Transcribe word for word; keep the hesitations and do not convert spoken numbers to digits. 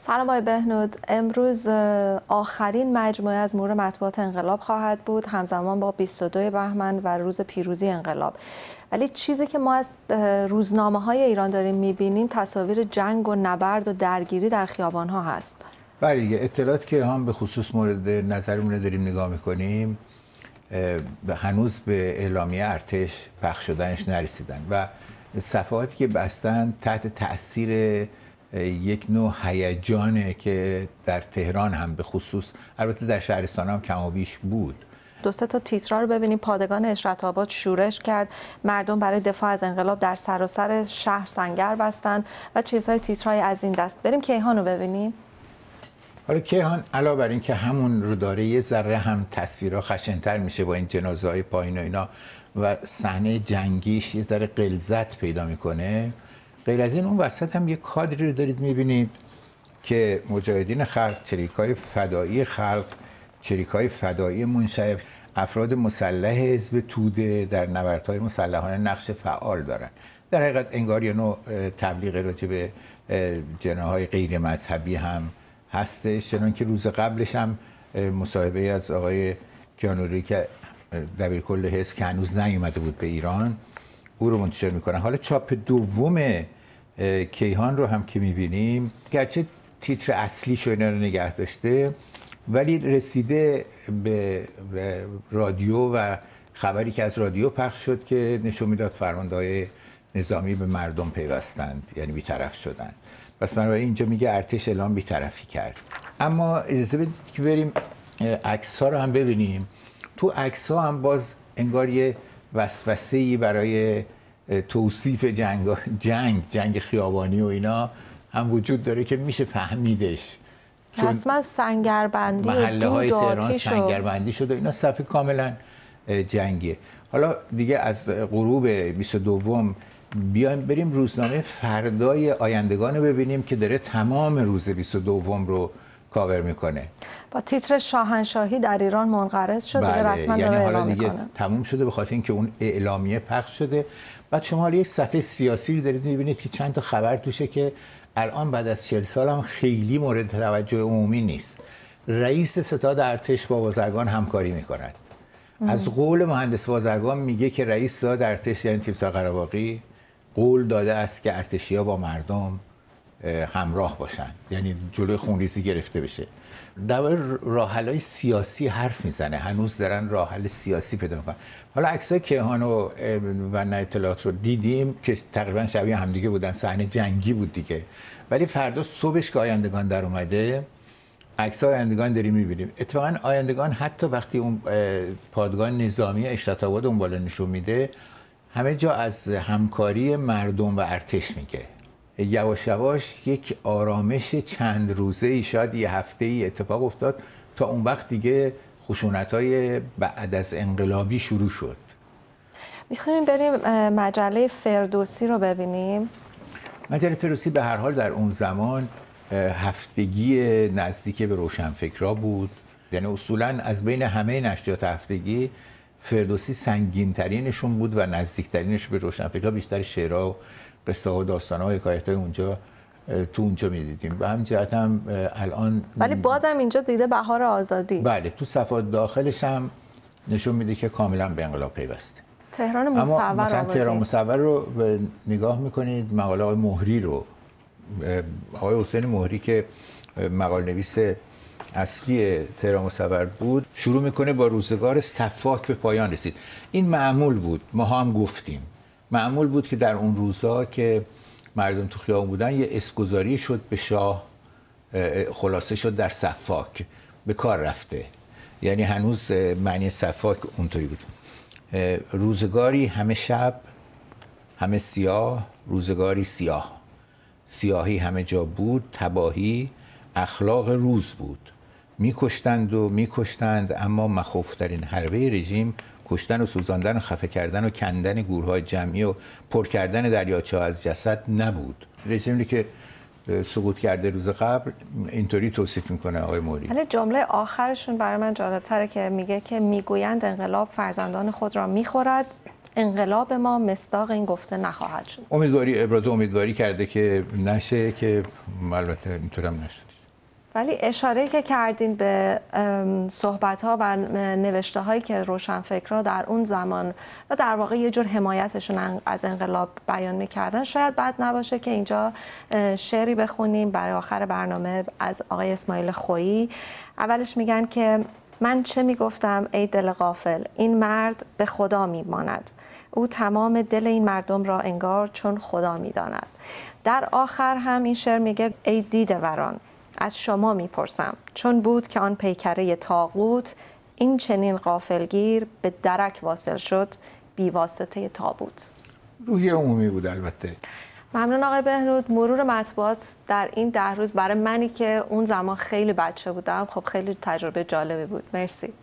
سلام آقای بهنود. امروز آخرین مجموعه از امور مطبوعات انقلاب خواهد بود، همزمان با بیست و دو بهمن و روز پیروزی انقلاب. ولی چیزی که ما از روزنامه‌های ایران داریم می‌بینیم تصاویر جنگ و نبرد و درگیری در خیابان‌ها هست. بله دیگه، اطلاعاتی که هم به خصوص مورد نظرمون داریم نگاه می‌کنیم هنوز به اعلامیه ارتش پخش شدنش نرسیدن و صفحاتی که بستن تحت تأثیر یک نوع هیجانه که در تهران هم به خصوص، البته در شهرستان هم کم و بیش بود. دو سه تا تیترا رو ببینیم. پادگان اشرت آباد شورش کرد، مردم برای دفاع از انقلاب در سراسر شهر سنگر بستن و چیزهای تیترهای از این دست. بریم کیهان رو ببینیم. حالا کیهان علاوه بر این که همون رو داره، یه ذره هم تصویرها خشن‌تر میشه با این جنازه‌های پایین و اینا و صحنه جنگیش یه ذره غلظت پیدا میکنه. غیر از این اون وسط هم یه کادری رو دارید میبینید که مجاهدین خلق، چریک‌های فدایی خلق، چریک‌های فدایی منشعب، افراد مسلح حزب توده در نبردهای مسلحانه نقش فعال دارن. در حقیقت انگار یه نوع تبلیغ راجع به جناح‌های غیر مذهبی هم هستش، چنان که روز قبلش هم مصاحبه از آقای کیانوری که دبیرکل حزب که هنوز نیومده بود به ایران او رو منتشر میکنن. حالا چاپ دوم کیهان رو هم که میبینیم، گرچه تیتر اصلی شو اینا رو نگه داشته ولی رسیده به رادیو و خبری که از رادیو پخش شد که نشون میداد فرمانده‌های نظامی به مردم پیوستند، یعنی بی‌طرف شدند. پس بنابراین اینجا میگه ارتش اعلام بی‌طرفی کرد. اما اجازه بدید که بریم عکس‌ها رو هم ببینیم. تو عکس‌ها هم باز انگار یه وسوسه‌ای برای توصیف جنگ جنگ جنگ خیابانی و اینا هم وجود داره که میشه فهمیدش. رسما سنگربندی و محله‌های دود و تهران آتیش سنگربندی شده، اینا صفحه کاملا جنگیه. حالا دیگه از غروب بیست و دو بیایم بریم روزنامه فردای آیندگان رو ببینیم که داره تمام روز بیست و دو رو کاور میکنه. با تیتر شاهنشاهی در ایران منقرض شد. بله. دیگه رسما یعنی داره حالا اعلام دیگه میکنه. تموم شده به خاطر اینکه اون اعلامیه پخش شده. بعد شما حالا یک صفحه سیاسی رو دارید میبینید که چند تا خبر توشه که الان بعد از چهل سال هم خیلی مورد توجه عمومی نیست. رئیس ستاد ارتش با بازرگان همکاری میکند. از قول مهندس بازرگان میگه که رئیس ستاد ارتش یعنی تیمسار قره‌باقی قول داده است که ارتشی‌ها با مردم همراه باشن، یعنی جلوی خونریزی گرفته بشه. در راه‌حل‌های سیاسی حرف میزنه، هنوز دارن راه‌حل سیاسی پیدا میکنن. حالا عکسای کیهان و و نه اطلاعات رو دیدیم که تقریبا شبیه همدیگه بودن، صحنه جنگی بود دیگه. ولی فردا صبحش که آیندگان در اومده عکسای آیندگان داریم میبینیم. اتفاقا آیندگان حتی وقتی اون پادگان نظامی اشرت آباد اون بالا نشون میده، همه جا از همکاری مردم و ارتش میگه. یواش یواش یک آرامش چند روزه‌ای، شاید یه هفته‌ای اتفاق افتاد. تا اون وقت دیگه خشونت‌های بعد از انقلابی شروع شد. می‌خوایم بریم مجله فردوسی رو ببینیم. مجله فردوسی به هر حال در اون زمان هفتگی نزدیک به روشنفکرا بود. یعنی اصولاً از بین همه نشریات هفتگی فردوسی سنگین‌ترینشون بود و نزدیکترینش به روشنفکرا. بیشتر شعرها و قصه و داستان‌ها و حکایت‌های اونجا تو اونجا می‌دیدیم. به همین جهت هم الان ولی بازم اینجا دیده بهار آزادی. بله، تو صفحات داخلش هم نشون میده که کاملا به انقلاب پیوسته. تهران مصور اما مثلا تهران مصور رو نگاه می‌کنید، مقاله آقای مهری رو، آقای حسین مهری که مقاله نویس اصلی تهران مصور بود، شروع میکنه با روزگار صفاک به پایان رسید. این معمول بود، ما هم گفتیم معمول بود که در اون روزها که مردم تو خیابون بودن یه اسمگذاری شد به شاه، خلاصه شد در صفاک به کار رفته. یعنی هنوز معنی صفاک اونطوری بود. روزگاری همه شب، همه سیاه، روزگاری سیاه، سیاهی همه جا بود، تباهی اخلاق روز بود. میکشتند و میکشتند، اما مخوفترین حربه رژیم کشتن و سوزاندن و خفه کردن و کندن گورهای جمعی و پر کردن دریاچه از جسد نبود. رژیمی که سقوط کرده روز قبل اینطوری توصیف میکنه آقای موری. ولی جمله آخرشون برای من جالب‌تره که میگه که میگویند انقلاب فرزندان خود را میخورد، انقلاب ما مصداق این گفته نخواهد شد. امیدواری ابراز امیدواری کرده که نشه، که البته اینطور هم نشد. ولی اشاره که کردین به صحبت‌ها و نوشته‌هایی که روشنفکرها در اون زمان و در واقع یه جور حمایتشون از انقلاب بیان می‌کردن، شاید بد نباشه که اینجا شعری بخونیم برای آخر برنامه از آقای اسماعیل خویی. اولش میگن که من چه میگفتم ای دل غافل، این مرد به خدا میماند، او تمام دل این مردم را انگار چون خدا میداند. در آخر هم این شعر میگه ای دیده وران، از شما میپرسم چون بود که آن پیکره طاغوت، این چنین غافلگیر به درک واصل شد بی واسطه تابوت. روحی عمومی بود البته. ممنون آقای بهنود. مرور مطبوعات در این ده روز برای منی که اون زمان خیلی بچه بودم خب خیلی تجربه جالبی بود. مرسی.